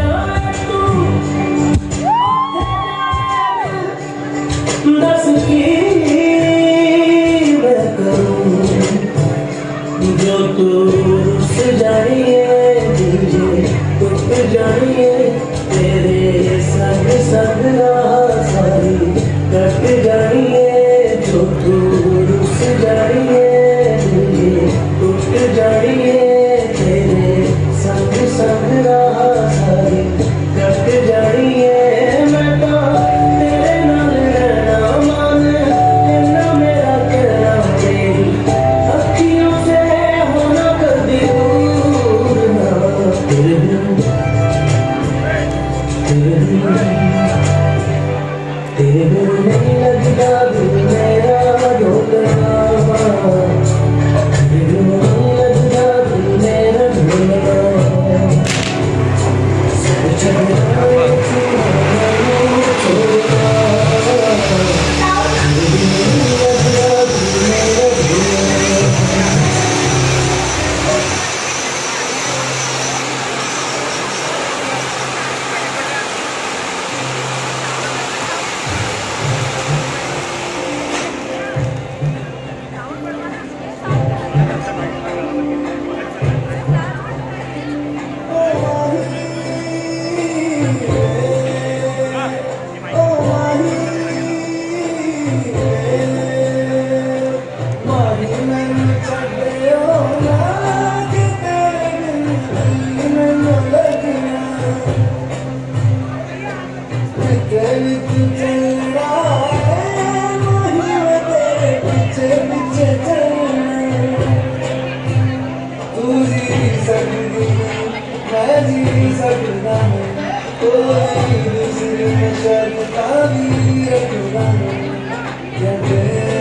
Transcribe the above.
जाए तू दस की मैं करूं जो तू रुस जाइए तुझे टूट जाइए तेरे संग संग राह सारी कट जाइए जो तू रुस जाइए तुझे टूट जाइए तेरे संग संग राह सारी कट जाइए मैं तो तेरे नाल रहना मान इन्ना मेरा कहना तेरी अखियों से होना कभी दूर ना तेरे बिन नहीं लगता दिल मेरा ढोलना दिल नहीं लगता दिल मेरा ढोलना कोई दूसरी शर्त भी रखना